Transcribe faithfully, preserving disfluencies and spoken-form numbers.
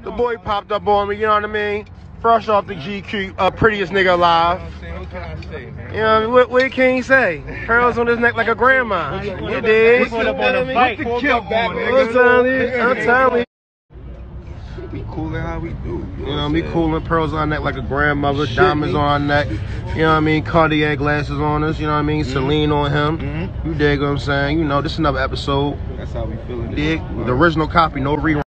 The boy popped up on me, you know what I mean? Fresh off the G Q, uh, prettiest nigga alive. What can I say, man? You know what I mean? What, what can you say? Pearls on his neck like a grandma. You dig? Put up on a bike. I'm telling you, I'm telling you. We coolin' how we do. You know what I mean? Coolin' pearls on our neck like a grandmother, diamonds on our neck. You know what I mean? Cartier glasses on us. You know what I mean? Mm-hmm. Celine on him. Mm-hmm. You dig what I'm saying? You know, this is another episode. That's how we feeling. Dig? The original copy, no rerun.